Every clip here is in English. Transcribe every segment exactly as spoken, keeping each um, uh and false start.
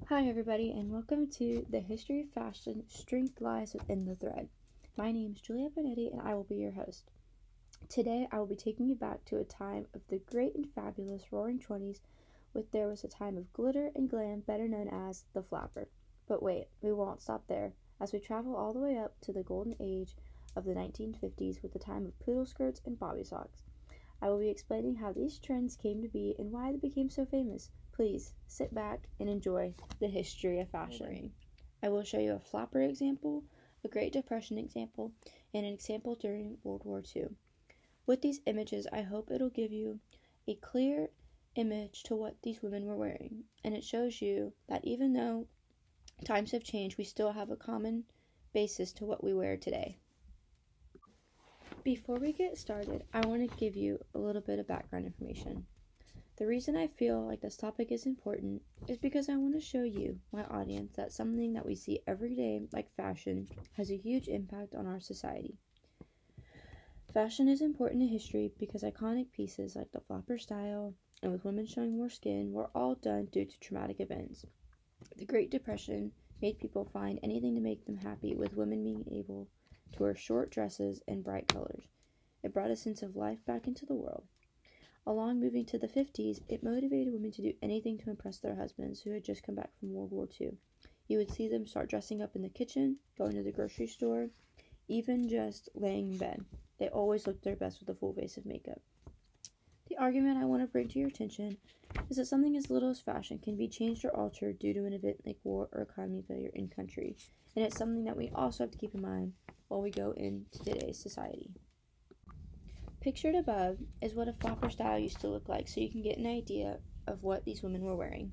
Hi, everybody, and welcome to the History of Fashion Strength Lies Within the Thread. My name is Julia Bonetti, and I will be your host. Today, I will be taking you back to a time of the great and fabulous Roaring Twenties, when there was a time of glitter and glam better known as the flapper. But wait, we won't stop there, as we travel all the way up to the golden age of the nineteen fifties with the time of poodle skirts and bobby socks. I will be explaining how these trends came to be and why they became so famous. Please sit back and enjoy the history of fashion. I will show you a flapper example, a Great Depression example, and an example during World War Two. With these images, I hope it'll give you a clear image to what these women were wearing, and it shows you that even though times have changed, we still have a common basis to what we wear today. Before we get started, I want to give you a little bit of background information. The reason I feel like this topic is important is because I want to show you, my audience, that something that we see every day, like fashion, has a huge impact on our society. Fashion is important in history because iconic pieces like the flapper style and with women showing more skin were all done due to traumatic events. The Great Depression made people find anything to make them happy, with women being able to wear short dresses and bright colors. It brought a sense of life back into the world. Along moving to the fifties, it motivated women to do anything to impress their husbands who had just come back from World War Two. You would see them start dressing up in the kitchen, going to the grocery store, even just laying in bed. They always looked their best with a full face of makeup. The argument I want to bring to your attention is that something as little as fashion can be changed or altered due to an event like war or economy failure in country, and it's something that we also have to keep in mind while we go into today's society. Pictured above is what a flapper style used to look like, so you can get an idea of what these women were wearing.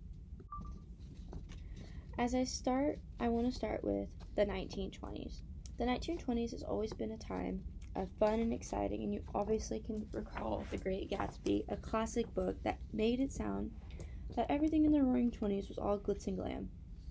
As I start, I want to start with the nineteen twenties. The nineteen twenties has always been a time of fun and exciting, and you obviously can recall The Great Gatsby, a classic book that made it sound that everything in the Roaring Twenties was all glitz and glam.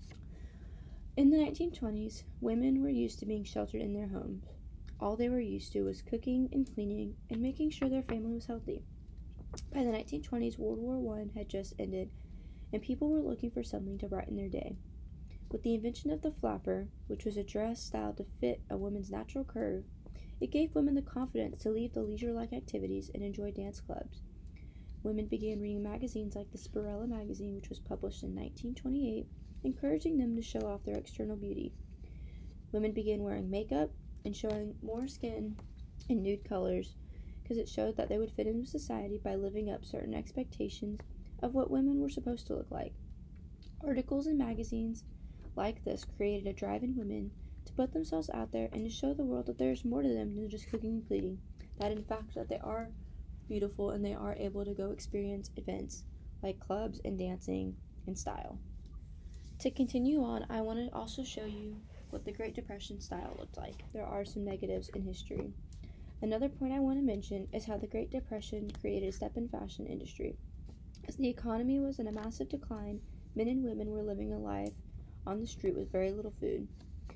In the nineteen twenties, women were used to being sheltered in their homes. All they were used to was cooking and cleaning and making sure their family was healthy. By the nineteen twenties, World War One had just ended, and people were looking for something to brighten their day. With the invention of the flapper, which was a dress styled to fit a woman's natural curve, it gave women the confidence to leave the leisure-like activities and enjoy dance clubs. Women began reading magazines like the Spirella magazine, which was published in nineteen twenty-eight, encouraging them to show off their external beauty. Women began wearing makeup and showing more skin in nude colors because it showed that they would fit into society by living up certain expectations of what women were supposed to look like. Articles in magazines like this created a drive in women to put themselves out there and to show the world that there's more to them than just cooking and cleaning, that in fact that they are beautiful and they are able to go experience events like clubs and dancing and style. To continue on, I want to also show you what the Great Depression style looked like. There are some negatives in history. Another point I want to mention is how the Great Depression created a step in fashion industry. As the economy was in a massive decline, men and women were living a life on the street with very little food.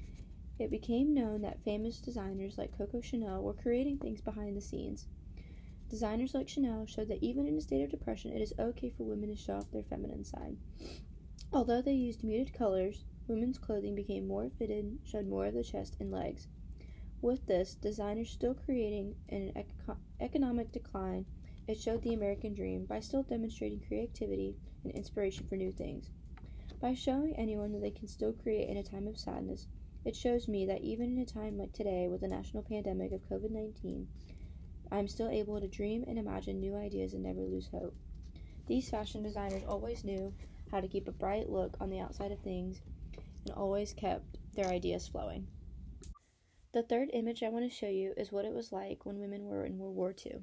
It became known that famous designers like Coco Chanel were creating things behind the scenes. Designers like Chanel showed that even in a state of depression, it is okay for women to show off their feminine side. Although they used muted colors, women's clothing became more fitted, showed more of the chest and legs. With this, designers still creating in an eco- economic decline, it showed the American dream by still demonstrating creativity and inspiration for new things. By showing anyone that they can still create in a time of sadness, it shows me that even in a time like today with the national pandemic of covid nineteen, I'm still able to dream and imagine new ideas and never lose hope. These fashion designers always knew how to keep a bright look on the outside of things and always kept their ideas flowing. The third image I want to show you is what it was like when women were in World War Two.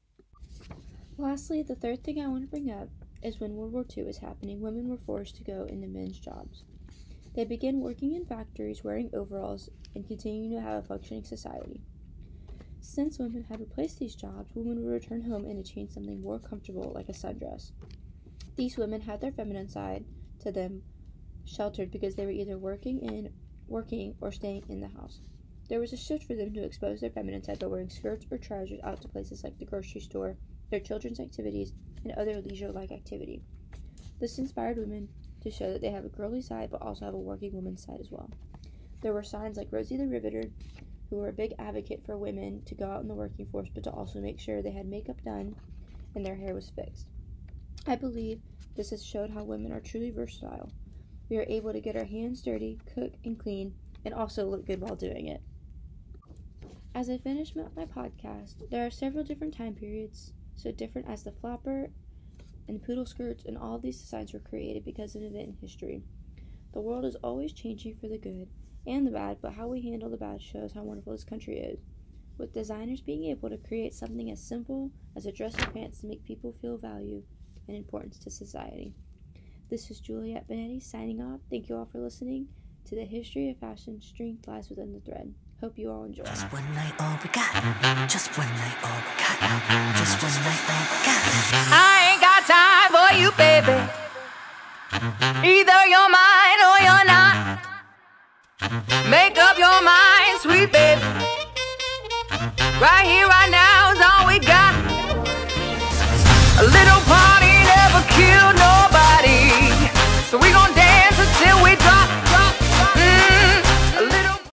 Lastly, the third thing I want to bring up is when World War Two was happening, women were forced to go into men's jobs. They began working in factories, wearing overalls, and continuing to have a functioning society. Since women had replaced these jobs, women would return home and achieve something more comfortable like a sundress. These women had their feminine side to them sheltered because they were either working in working or staying in the house. There was a shift for them to expose their feminine side by wearing skirts or trousers out to places like the grocery store, their children's activities, and other leisure-like activity. This inspired women to show that they have a girly side but also have a working woman's side as well. There were signs like Rosie the Riveter, who were a big advocate for women to go out in the working force but to also make sure they had makeup done and their hair was fixed. I believe this has showed how women are truly versatile. We are able to get our hands dirty, cook and clean, and also look good while doing it. As I finish my podcast, there are several different time periods, so different as the flapper and poodle skirts, and all of these designs were created because of an event in history. The world is always changing for the good and the bad, but how we handle the bad shows how wonderful this country is, with designers being able to create something as simple as a dress or pants to make people feel value and importance to society. This is Juliet Benetti signing off. Thank you all for listening to the History of Fashion. Strength lies within the thread. Hope you all enjoy. Just one night, all we got. Just one night, all we got. Just one night, all we got. I ain't got time for you, baby. Either you're mine or you're not. Make up your mind, sweet baby. Right here, right now.